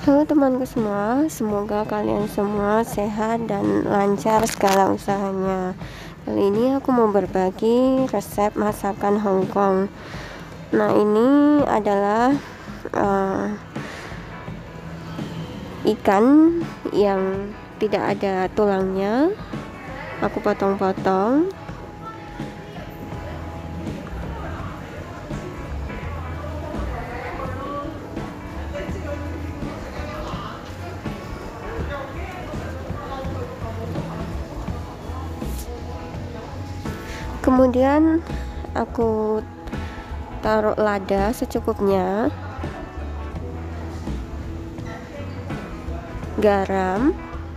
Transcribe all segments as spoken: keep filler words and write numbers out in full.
Halo temanku semua, semoga kalian semua sehat dan lancar segala usahanya. Kali ini aku mau berbagi resep masakan Hong Kong. Nah, ini adalah uh, ikan yang tidak ada tulangnya. Aku potong-potong. Kemudian aku taruh lada secukupnya, garam,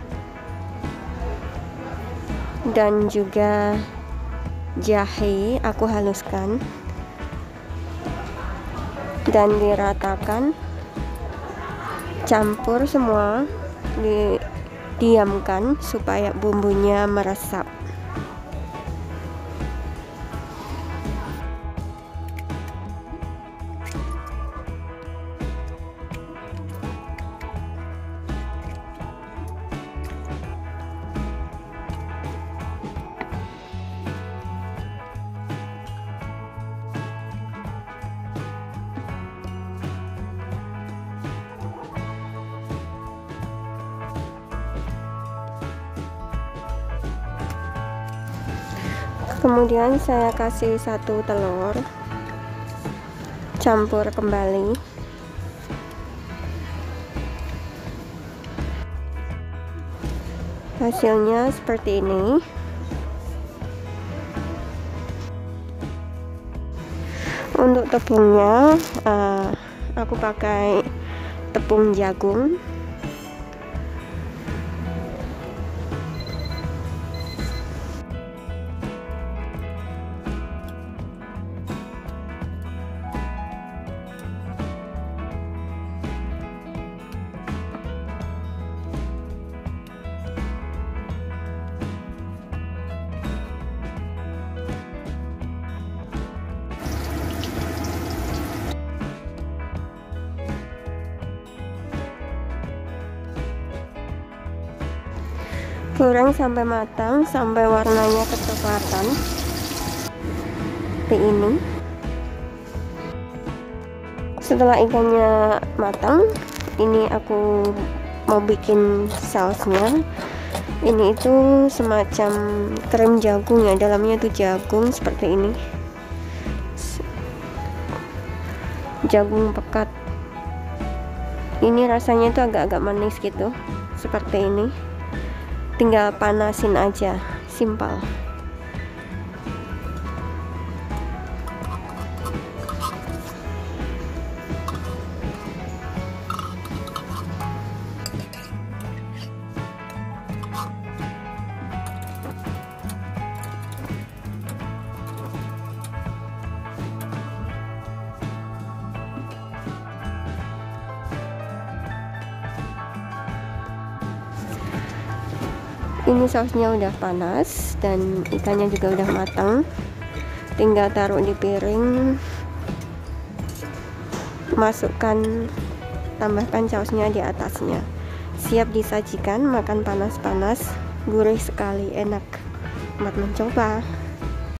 dan juga jahe aku haluskan dan diratakan, campur semua, didiamkan supaya bumbunya meresap. Kemudian saya kasih satu telur, campur kembali. Hasilnya seperti ini. Untuk tepungnya, uh, aku pakai tepung jagung. Goreng sampai matang, sampai warnanya kecoklatan seperti ini. Setelah ikannya matang, ini aku mau bikin sausnya. Ini itu semacam krim jagung ya, dalamnya itu jagung seperti ini, jagung pekat. Ini rasanya itu agak-agak manis gitu, seperti ini. Tinggal panasin aja, simpel. Ini sausnya udah panas dan ikannya juga udah matang, tinggal taruh di piring, masukkan, tambahkan sausnya di atasnya. Siap disajikan, makan panas-panas, gurih sekali, enak. Selamat mencoba.